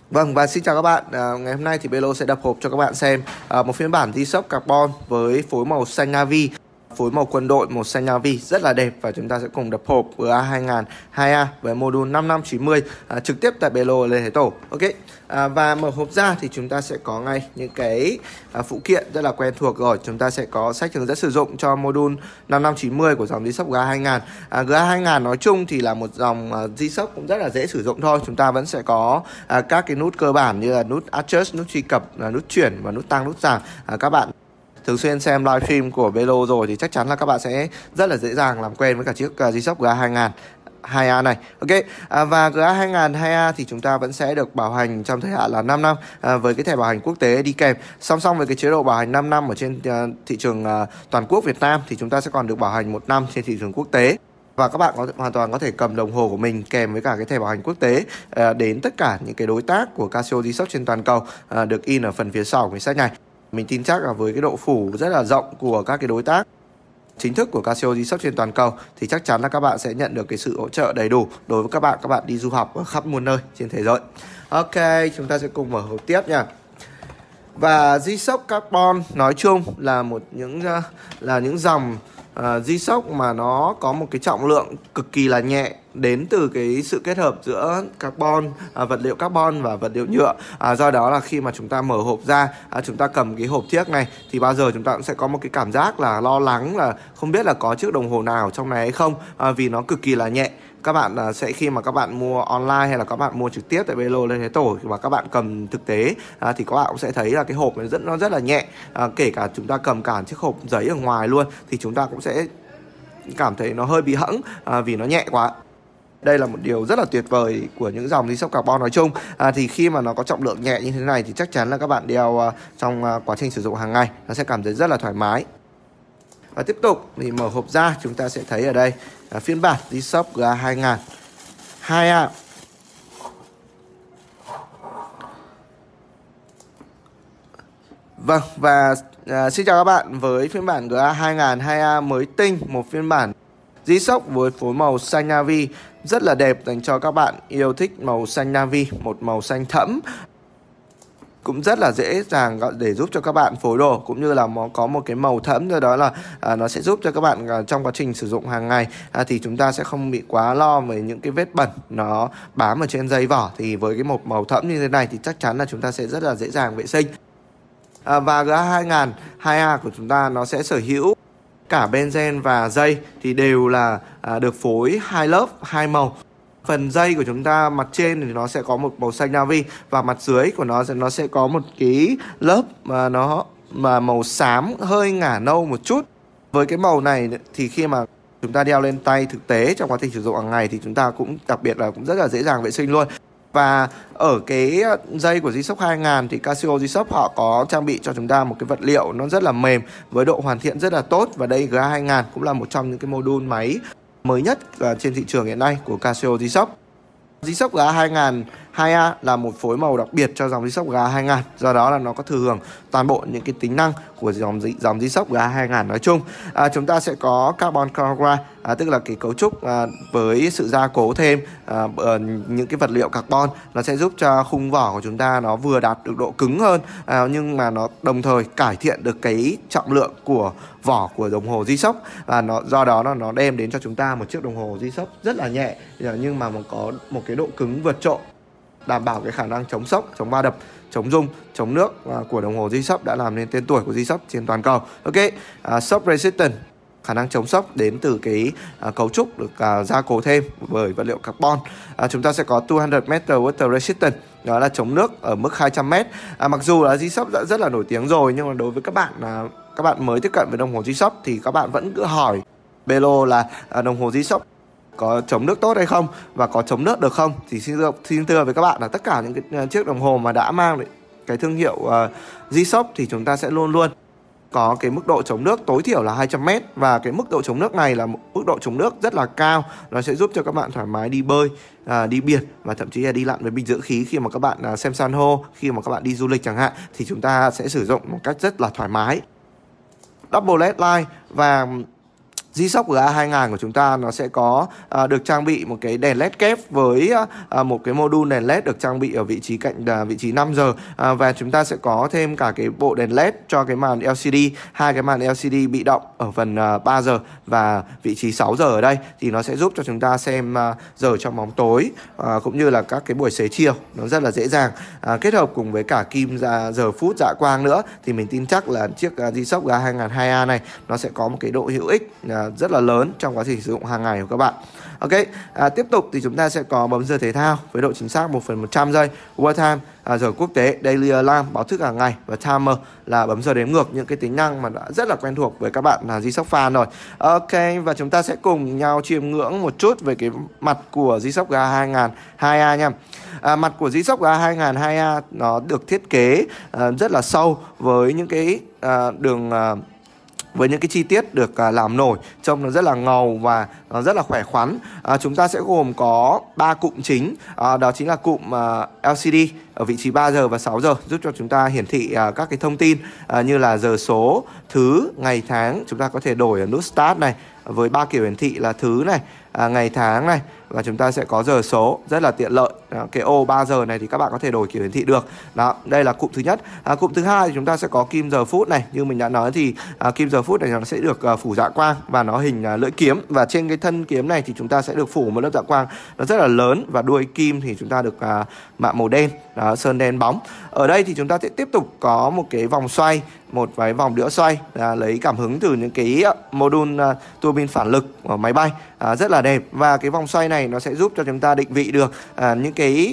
Vâng, và xin chào các bạn. Ngày hôm nay thì Belo sẽ đập hộp cho các bạn xem một phiên bản G-Shock Carbon với phối màu xanh navy, phối màu quân đội màu xanh navy rất là đẹp, và chúng ta sẽ cùng đập hộp GA2000 2A với module 5590 trực tiếp tại Belo Lê Thái Tổ. Ok. Và mở hộp ra thì chúng ta sẽ có ngay những cái phụ kiện rất là quen thuộc rồi. Chúng ta sẽ có sách hướng dẫn sử dụng cho module 5590 của dòng G-Shock GA2000. GA2000 nói chung thì là một dòng G-Shock cũng rất là dễ sử dụng thôi. Chúng ta vẫn sẽ có các cái nút cơ bản như là nút adjust, nút truy cập, nút chuyển và nút tăng, nút giảm. Các bạn thường xuyên xem livestream của Belo rồi thì chắc chắn là các bạn sẽ rất là dễ dàng làm quen với cả chiếc G-Shock GA2000 2A này. Ok. Và GA2000 2A thì chúng ta vẫn sẽ được bảo hành trong thời hạn là 5 năm với cái thẻ bảo hành quốc tế đi kèm. Song song với cái chế độ bảo hành 5 năm ở trên thị trường toàn quốc Việt Nam thì chúng ta sẽ còn được bảo hành 1 năm trên thị trường quốc tế. Và các bạn hoàn toàn có thể cầm đồng hồ của mình kèm với cả cái thẻ bảo hành quốc tế đến tất cả những cái đối tác của Casio G-Shock trên toàn cầu, được in ở phần phía sau của sách này. Mình tin chắc là với cái độ phủ rất là rộng của các cái đối tác chính thức của Casio G-Shock trên toàn cầu thì chắc chắn là các bạn sẽ nhận được cái sự hỗ trợ đầy đủ đối với các bạn đi du học ở khắp muôn nơi trên thế giới. Ok, chúng ta sẽ cùng mở hộp tiếp nha. Và G-Shock Carbon nói chung là những dòng G-Shock mà nó có một cái trọng lượng cực kỳ là nhẹ, đến từ cái sự kết hợp giữa carbon, vật liệu carbon và vật liệu nhựa. Do đó là khi mà chúng ta mở hộp ra, chúng ta cầm cái hộp thiếc này thì bao giờ chúng ta cũng sẽ có một cái cảm giác là lo lắng là không biết là có chiếc đồng hồ nào trong này hay không, vì nó cực kỳ là nhẹ. Các bạn sẽ khi mà các bạn mua online hay là các bạn mua trực tiếp tại Belo Lê Thái Tổ và các bạn cầm thực tế thì các bạn cũng sẽ thấy là cái hộp này nó rất là nhẹ. Kể cả chúng ta cầm cả chiếc hộp giấy ở ngoài luôn thì chúng ta cũng sẽ cảm thấy nó hơi bị hẫng vì nó nhẹ quá. Đây là một điều rất là tuyệt vời của những dòng G-Shock Carbon nói chung. Thì khi mà nó có trọng lượng nhẹ như thế này thì chắc chắn là các bạn đeo trong quá trình sử dụng hàng ngày nó sẽ cảm thấy rất là thoải mái. Và tiếp tục thì mở hộp ra, chúng ta sẽ thấy ở đây phiên bản G-Shock GA2000 2A. Vâng, và xin chào các bạn với phiên bản GA2000 2A mới tinh, một phiên bản G-Shock với phối màu xanh navy rất là đẹp dành cho các bạn yêu thích màu xanh navy, một màu xanh thẫm. Cũng rất là dễ dàng để giúp cho các bạn phối đồ, cũng như là có một cái màu thẫm, do đó là nó sẽ giúp cho các bạn trong quá trình sử dụng hàng ngày thì chúng ta sẽ không bị quá lo về những cái vết bẩn nó bám ở trên dây vỏ. Thì với cái một màu thẫm như thế này thì chắc chắn là chúng ta sẽ rất là dễ dàng vệ sinh. Và GA2000 2A của chúng ta nó sẽ sở hữu cả benzen và dây thì đều là được phối hai lớp, hai màu. Phần dây của chúng ta mặt trên thì nó sẽ có một màu xanh navy và mặt dưới của nó sẽ có một cái lớp mà nó màu xám hơi ngả nâu một chút. Với cái màu này thì khi mà chúng ta đeo lên tay thực tế trong quá trình sử dụng hàng ngày thì chúng ta cũng đặc biệt là cũng rất là dễ dàng vệ sinh luôn. Và ở cái dây của G-Shock 2000 thì Casio G-Shock họ có trang bị cho chúng ta một cái vật liệu nó rất là mềm với độ hoàn thiện rất là tốt. Và đây GA2000 cũng là một trong những cái module máy mới nhất trên thị trường hiện nay của Casio G-Shock. G-Shock GA2000 2A là một phối màu đặc biệt cho dòng G-Shock GA2000, do đó là nó có thừa hưởng toàn bộ những cái tính năng của dòng G-Shock GA2000 nói chung. Chúng ta sẽ có carbon cover, tức là cái cấu trúc với sự gia cố thêm những cái vật liệu carbon, nó sẽ giúp cho khung vỏ của chúng ta nó vừa đạt được độ cứng hơn, nhưng mà nó đồng thời cải thiện được cái trọng lượng của vỏ của đồng hồ G-Shock, và do đó nó đem đến cho chúng ta một chiếc đồng hồ G-Shock rất là nhẹ nhưng mà có một cái độ cứng vượt trội, đảm bảo cái khả năng chống sốc, chống va đập, chống rung, chống nước của đồng hồ G-Shock đã làm nên tên tuổi của G-Shock trên toàn cầu. Ok, shock resistant, khả năng chống sốc đến từ cái cấu trúc được gia cố thêm bởi vật liệu carbon. Chúng ta sẽ có 200m water resistant, đó là chống nước ở mức 200m. Mặc dù là G-Shock đã rất là nổi tiếng rồi, nhưng mà đối với các bạn mới tiếp cận với đồng hồ G-Shock thì các bạn vẫn cứ hỏi Belo là đồng hồ G-Shock có chống nước tốt hay không và có chống nước được không. Thì xin thưa với các bạn là tất cả những cái chiếc đồng hồ mà đã mang cái thương hiệu G-Shock thì chúng ta sẽ luôn luôn có cái mức độ chống nước tối thiểu là 200m, và cái mức độ chống nước này là một mức độ chống nước rất là cao. Nó sẽ giúp cho các bạn thoải mái đi bơi, đi biển và thậm chí là đi lặn với bình dưỡng khí khi mà các bạn xem san hô, khi mà các bạn đi du lịch chẳng hạn, thì chúng ta sẽ sử dụng một cách rất là thoải mái. Double LED light, và G-Shock GA2000 của chúng ta nó sẽ có được trang bị một cái đèn LED kép với một cái module đèn LED được trang bị ở vị trí cạnh vị trí 5 giờ, và chúng ta sẽ có thêm cả cái bộ đèn LED cho cái màn LCD, hai cái màn LCD bị động ở phần 3 giờ và vị trí 6 giờ ở đây, thì nó sẽ giúp cho chúng ta xem giờ trong bóng tối cũng như là các cái buổi xế chiều nó rất là dễ dàng. Kết hợp cùng với cả kim giờ phút dạ quang nữa thì mình tin chắc là chiếc G-Shock GA2000 2A này nó sẽ có một cái độ hữu ích rất là lớn trong quá trình sử dụng hàng ngày của các bạn. Ok, tiếp tục thì chúng ta sẽ có bấm giờ thể thao với độ chính xác 1/100 giây, World Time, giờ quốc tế, Daily Alarm, báo thức hàng ngày, và Timer là bấm giờ đếm ngược, những cái tính năng mà đã rất là quen thuộc với các bạn là G-Shock fan rồi. Ok, và chúng ta sẽ cùng nhau chiêm ngưỡng một chút về cái mặt của G-Shock GA2000 2A nha. Mặt của G-Shock GA2000 2A nó được thiết kế rất là sâu với những cái với những cái chi tiết được làm nổi, trông nó rất là ngầu và nó rất là khỏe khoắn. Chúng ta sẽ gồm có 3 cụm chính, đó chính là cụm LCD ở vị trí 3 giờ và 6 giờ, giúp cho chúng ta hiển thị các cái thông tin như là giờ số, thứ, ngày tháng. Chúng ta có thể đổi ở nút Start này với 3 kiểu hiển thị là thứ này, ngày tháng này, và chúng ta sẽ có giờ số, rất là tiện lợi. Cái ô 3 giờ này thì các bạn có thể đổi kiểu hiển thị được. Đó, đây là cụm thứ nhất. Cụm thứ hai thì chúng ta sẽ có kim giờ phút này. Như mình đã nói thì kim giờ phút này nó sẽ được phủ dạ quang và nó hình lưỡi kiếm, và trên cái thân kiếm này thì chúng ta sẽ được phủ một lớp dạ quang nó rất là lớn, và đuôi kim thì chúng ta được mạ màu đen, sơn đen bóng. Ở đây thì chúng ta sẽ tiếp tục có một cái vòng xoay, một cái vòng đĩa xoay lấy cảm hứng từ những cái module tua bin phản lực của máy bay, rất là đẹp. Và cái vòng xoay này nó sẽ giúp cho chúng ta định vị được những cái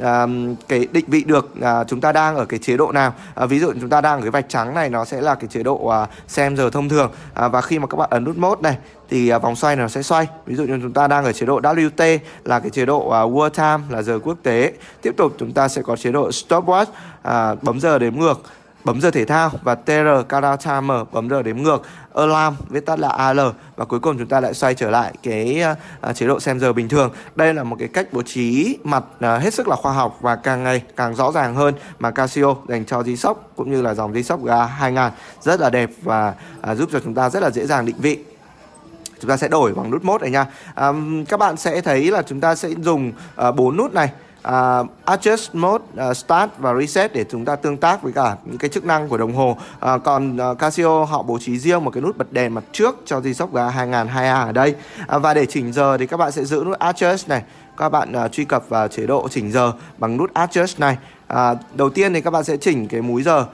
định vị được chúng ta đang ở cái chế độ nào. Ví dụ chúng ta đang ở cái vạch trắng này, nó sẽ là cái chế độ xem giờ thông thường, và khi mà các bạn ấn nút mode này thì vòng xoay nó sẽ xoay. Ví dụ như chúng ta đang ở chế độ WT là cái chế độ World Time là giờ quốc tế. Tiếp tục chúng ta sẽ có chế độ Stopwatch, bấm giờ đếm ngược, bấm giờ thể thao, và TR Countdown Timer, bấm giờ đếm ngược, Alarm viết tắt là AL, và cuối cùng chúng ta lại xoay trở lại cái chế độ xem giờ bình thường. Đây là một cái cách bố trí mặt hết sức là khoa học và càng ngày càng rõ ràng hơn mà Casio dành cho G-Shock cũng như là dòng G-Shock GA2000, rất là đẹp và giúp cho chúng ta rất là dễ dàng định vị. Chúng ta sẽ đổi bằng nút mode này nha. Các bạn sẽ thấy là chúng ta sẽ dùng 4 nút này, Adjust Mode, Start và Reset để chúng ta tương tác với cả những cái chức năng của đồng hồ. Còn Casio họ bố trí riêng một cái nút bật đèn mặt trước cho G-Shock GA2000 2A ở đây. Và để chỉnh giờ thì các bạn sẽ giữ nút Adjust này. Các bạn truy cập vào chế độ chỉnh giờ bằng nút Adjust này. Đầu tiên thì các bạn sẽ chỉnh cái múi giờ,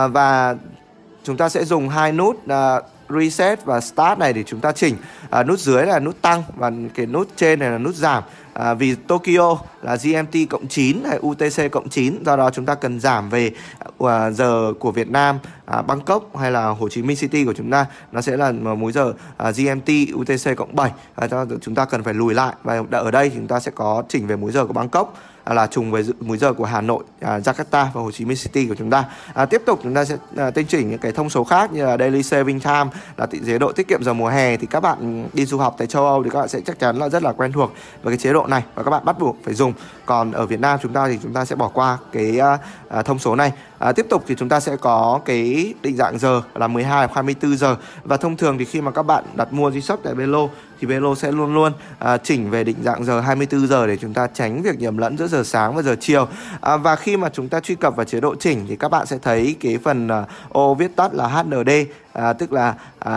và chúng ta sẽ dùng hai nút Reset và Start này để chúng ta chỉnh. Nút dưới là nút tăng và cái nút trên này là nút giảm. Vì Tokyo là GMT cộng 9 hay UTC cộng 9, do đó chúng ta cần giảm về giờ của Việt Nam, Bangkok hay là Hồ Chí Minh City của chúng ta, nó sẽ là múi giờ GMT UTC cộng 7. Chúng ta cần phải lùi lại, và ở đây thì chúng ta sẽ có chỉnh về múi giờ của Bangkok là trùng với múi giờ của Hà Nội, Jakarta và Hồ Chí Minh City của chúng ta. Tiếp tục chúng ta sẽ tinh chỉnh những cái thông số khác như là Daily Saving Time là chế độ tiết kiệm giờ mùa hè. Thì các bạn đi du học tại châu Âu thì các bạn sẽ chắc chắn là rất là quen thuộc với cái chế độ này và các bạn bắt buộc phải dùng. Còn ở Việt Nam chúng ta thì chúng ta sẽ bỏ qua cái thông số này. Tiếp tục thì chúng ta sẽ có cái định dạng giờ là 12 hoặc 24 giờ. Và thông thường thì khi mà các bạn đặt mua G-Shock tại Belo thì Belo sẽ luôn luôn chỉnh về định dạng giờ 24 giờ để chúng ta tránh việc nhầm lẫn giữa giờ sáng và giờ chiều. Và khi mà chúng ta truy cập vào chế độ chỉnh thì các bạn sẽ thấy cái phần ô viết tắt là HND, tức là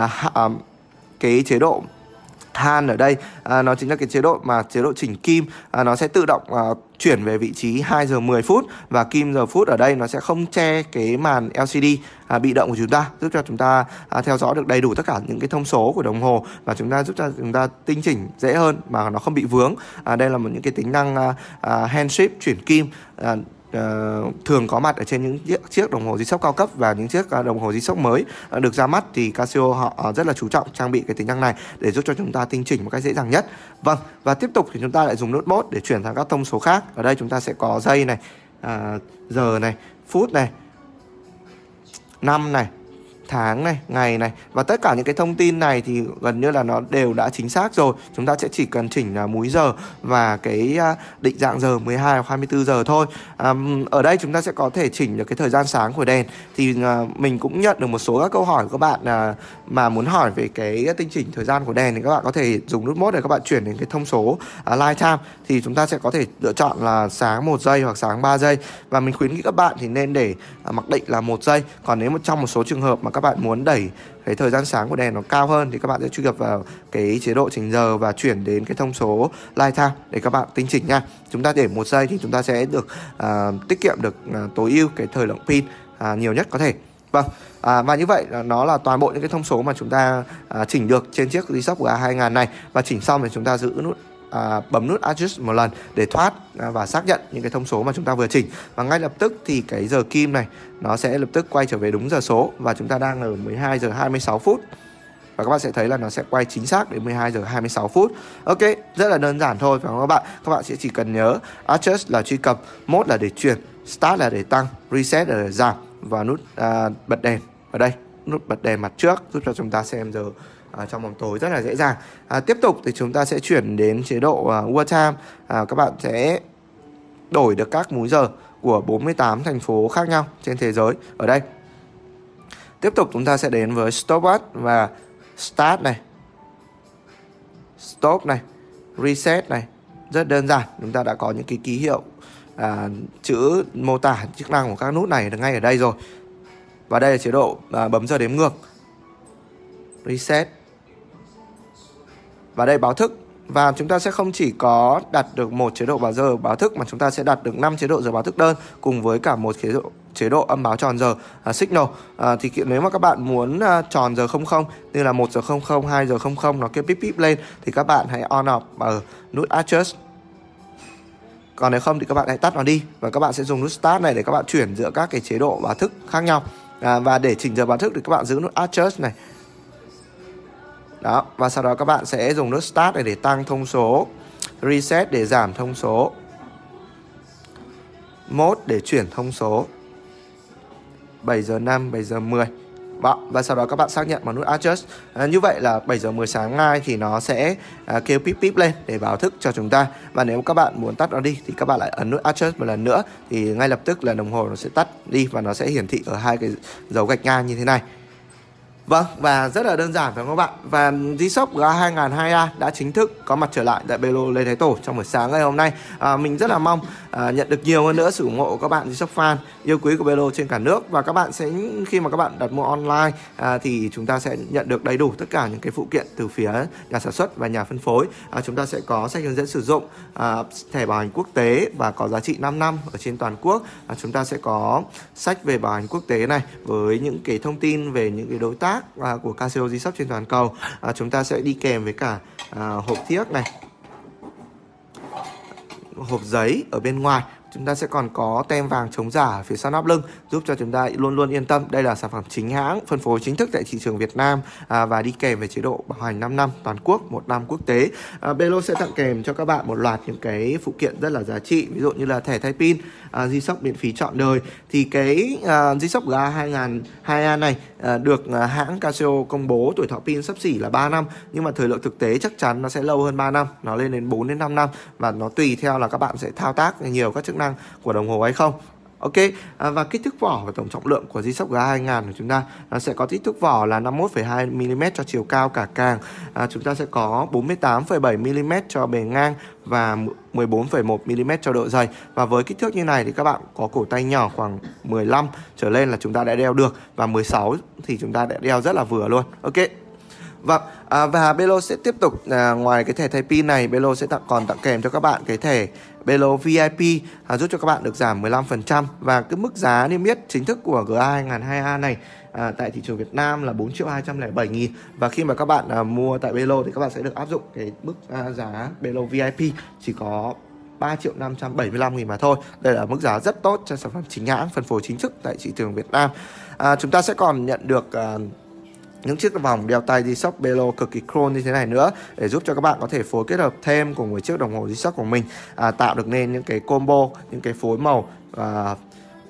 cái chế độ Han ở đây, nó chính là cái chế độ chỉnh kim. Nó sẽ tự động chuyển về vị trí 2 giờ 10 phút, và kim giờ phút ở đây nó sẽ không che cái màn LCD bị động của chúng ta, giúp cho chúng ta theo dõi được đầy đủ tất cả những cái thông số của đồng hồ, và giúp cho chúng ta tinh chỉnh dễ hơn mà nó không bị vướng. Đây là những cái tính năng hand shift chuyển kim thường có mặt ở trên những chiếc đồng hồ G-Shock cao cấp và những chiếc đồng hồ G-Shock mới được ra mắt. Thì Casio họ rất là chú trọng trang bị cái tính năng này để giúp cho chúng ta tinh chỉnh một cách dễ dàng nhất. Vâng, và tiếp tục thì chúng ta lại dùng nút mode để chuyển sang các thông số khác. Ở đây chúng ta sẽ có giây này, giờ này, phút này, năm này, tháng này, ngày này, và tất cả những cái thông tin này thì gần như là nó đều đã chính xác rồi. Chúng ta sẽ chỉ cần chỉnh múi giờ và cái định dạng giờ 12 hoặc 24 giờ thôi. Ở đây chúng ta sẽ có thể chỉnh được cái thời gian sáng của đèn. Thì mình cũng nhận được một số các câu hỏi của các bạn mà muốn hỏi về cái tinh chỉnh thời gian của đèn, thì các bạn có thể dùng nút mode để các bạn chuyển đến cái thông số light time. Thì chúng ta sẽ có thể lựa chọn là sáng 1 giây hoặc sáng 3 giây. Và mình khuyến nghị các bạn thì nên để mặc định là 1 giây. Còn nếu mà trong một số trường hợp mà các bạn muốn đẩy cái thời gian sáng của đèn nó cao hơn thì các bạn sẽ truy cập vào cái chế độ chỉnh giờ và chuyển đến cái thông số light time để các bạn tinh chỉnh nha. Chúng ta để 1 giây thì chúng ta sẽ được tiết kiệm được tối ưu cái thời lượng pin nhiều nhất có thể. Vâng, và như vậy nó là toàn bộ những cái thông số mà chúng ta chỉnh được trên chiếc G-Shock GA2000 này. Và chỉnh xong thì chúng ta giữ nút bấm nút Adjust một lần để thoát và xác nhận những cái thông số mà chúng ta vừa chỉnh. Và ngay lập tức thì cái giờ kim này nó sẽ lập tức quay trở về đúng giờ số. Và chúng ta đang ở 12 giờ 26 phút. Và các bạn sẽ thấy là nó sẽ quay chính xác đến 12 giờ 26 phút. Ok, rất là đơn giản thôi phải không các bạn? Các bạn sẽ chỉ cần nhớ Adjust là truy cập, Mode là để chuyển, Start là để tăng, Reset là để giảm, và nút bật đèn ở đây, nút bật đèn mặt trước giúp cho chúng ta xem giờ trong bóng tối rất là dễ dàng. Tiếp tục thì chúng ta sẽ chuyển đến chế độ World Time. Các bạn sẽ đổi được các múi giờ của 48 thành phố khác nhau trên thế giới ở đây. Tiếp tục chúng ta sẽ đến với Stopwatch và Start này, Stop này, Reset này. Rất đơn giản, chúng ta đã có những cái ký hiệu chữ mô tả chức năng của các nút này ngay ở đây rồi. Và đây là chế độ bấm giờ đếm ngược, Reset. Và đây báo thức. Và chúng ta sẽ không chỉ có đặt được một chế độ giờ báo thức mà chúng ta sẽ đặt được 5 chế độ giờ báo thức đơn cùng với cả một chế độ âm báo tròn giờ signal. Thì nếu mà các bạn muốn tròn giờ 00 như là 1 giờ 00, 2 giờ 00 nó kêu píp píp lên thì các bạn hãy on off ở nút Adjust. Còn nếu không thì các bạn hãy tắt nó đi. Và các bạn sẽ dùng nút Start này để các bạn chuyển giữa các cái chế độ báo thức khác nhau. Và để chỉnh giờ báo thức thì các bạn giữ nút Adjust này. Đó, và sau đó các bạn sẽ dùng nút Start này để tăng thông số, Reset để giảm thông số, Mode để chuyển thông số, 7 giờ 5, 7 giờ 10. Và sau đó các bạn xác nhận bằng nút Adjust. Như vậy là 7 giờ 10 sáng mai thì nó sẽ kêu píp píp lên để báo thức cho chúng ta. Và nếu các bạn muốn tắt nó đi thì các bạn lại ấn nút Adjust một lần nữa thì ngay lập tức là đồng hồ nó sẽ tắt đi và nó sẽ hiển thị ở hai cái dấu gạch ngang như thế này. Vâng, và rất là đơn giản phải không các bạn? Và G-Shock GA2002A đã chính thức có mặt trở lại tại Belo Lê Thái Tổ trong buổi sáng ngày hôm nay. Mình rất là mong nhận được nhiều hơn nữa sự ủng hộ của các bạn G-Shock fan yêu quý của Belo trên cả nước. Và các bạn sẽ, khi mà các bạn đặt mua online thì chúng ta sẽ nhận được đầy đủ tất cả những cái phụ kiện từ phía nhà sản xuất và nhà phân phối. Chúng ta sẽ có sách hướng dẫn sử dụng, thẻ bảo hành quốc tế và có giá trị 5 năm ở trên toàn quốc. Chúng ta sẽ có sách về bảo hành quốc tế này với những cái thông tin về những cái đối tác của Casio G-Shock trên toàn cầu. Chúng ta sẽ đi kèm với cả hộp thiếc này, hộp giấy ở bên ngoài. Chúng ta sẽ còn có tem vàng chống giả ở phía sau nắp lưng giúp cho chúng ta luôn luôn yên tâm. Đây là sản phẩm chính hãng, phân phối chính thức tại thị trường Việt Nam và đi kèm với chế độ bảo hành 5 năm toàn quốc, 1 năm quốc tế. Belo sẽ tặng kèm cho các bạn một loạt những cái phụ kiện rất là giá trị, ví dụ như là thẻ thay pin, G-Shock miễn phí trọn đời. Thì cái G-Shock GA2002A này được hãng Casio công bố tuổi thọ pin xấp xỉ là 3 năm, nhưng mà thời lượng thực tế chắc chắn nó sẽ lâu hơn 3 năm, nó lên đến 4 đến 5 năm và nó tùy theo là các bạn sẽ thao tác nhiều các chức năng của đồng hồ hay không. Ok, và kích thước vỏ và tổng trọng lượng của G-Shock GA2000 của chúng ta nó sẽ có kích thước vỏ là 51,2mm cho chiều cao cả càng. Chúng ta sẽ có 48,7mm cho bề ngang và 14,1mm cho độ dày. Và với kích thước như này thì các bạn có cổ tay nhỏ khoảng 15 trở lên là chúng ta đã đeo được, và 16 thì chúng ta đã đeo rất là vừa luôn. Ok. Vâng, và Belo sẽ tiếp tục ngoài cái thẻ thay pin này, Belo sẽ còn tặng kèm cho các bạn cái thẻ Belo VIP giúp cho các bạn được giảm 15%. Và cái mức giá niêm yết chính thức của GA2002A này tại thị trường Việt Nam là 4.207.000. Và khi mà các bạn mua tại Belo thì các bạn sẽ được áp dụng cái mức giá Belo VIP chỉ có 3.575.000 mà thôi. Đây là mức giá rất tốt cho sản phẩm chính hãng phân phối chính thức tại thị trường Việt Nam. Chúng ta sẽ còn nhận được những chiếc vòng đeo tay G-Shock Belo cực kỳ chrome như thế này nữa để giúp cho các bạn có thể phối kết hợp thêm cùng với chiếc đồng hồ G-Shock của mình, tạo được nên những cái combo, những cái phối màu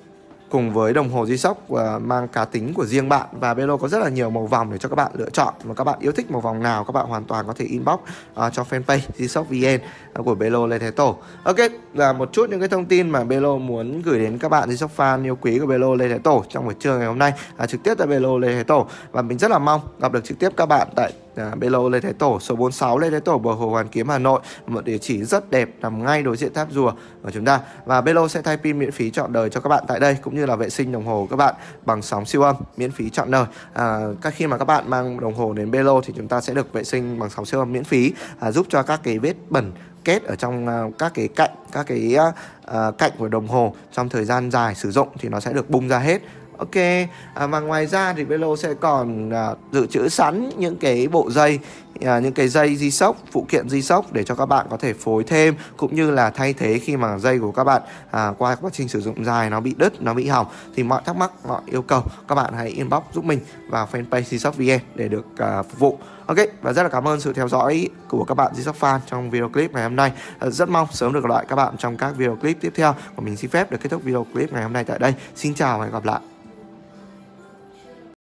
cùng với đồng hồ G-Shock mang cá tính của riêng bạn. Và Belo có rất là nhiều màu vòng để cho các bạn lựa chọn. Và các bạn yêu thích màu vòng nào các bạn hoàn toàn có thể inbox cho fanpage G-Shock VN của Belo Lê Thái Tổ. Ok, là một chút những cái thông tin mà Belo muốn gửi đến các bạn G-Shock fan yêu quý của Belo Lê Thái Tổ trong buổi trưa ngày hôm nay trực tiếp tại Belo Lê Thái Tổ. Và mình rất là mong gặp được trực tiếp các bạn tại Belo Lê Thái Tổ, số 46 Lê Thái Tổ, bờ hồ Hoàn Kiếm, Hà Nội. Một địa chỉ rất đẹp nằm ngay đối diện tháp rùa của chúng ta. Và Belo sẽ thay pin miễn phí trọn đời cho các bạn tại đây, cũng như là vệ sinh đồng hồ các bạn bằng sóng siêu âm miễn phí trọn đời. Khi mà các bạn mang đồng hồ đến Belo thì chúng ta sẽ được vệ sinh bằng sóng siêu âm miễn phí, giúp cho các cái vết bẩn kết ở trong các cái cạnh của đồng hồ trong thời gian dài sử dụng thì nó sẽ được bung ra hết. Ok, và ngoài ra thì Belo sẽ còn dự trữ sẵn những cái bộ dây, những cái dây G-Shock, phụ kiện G-Shock để cho các bạn có thể phối thêm, cũng như là thay thế khi mà dây của các bạn qua quá trình sử dụng dài nó bị đứt, nó bị hỏng. Thì mọi thắc mắc, mọi yêu cầu các bạn hãy inbox giúp mình vào fanpage G-Shock VN để được phục vụ. Ok, và rất là cảm ơn sự theo dõi của các bạn G-Shock fan trong video clip ngày hôm nay. Rất mong sớm được gặp lại các bạn trong các video clip tiếp theo. Và mình xin phép được kết thúc video clip ngày hôm nay tại đây. Xin chào và hẹn gặp lại.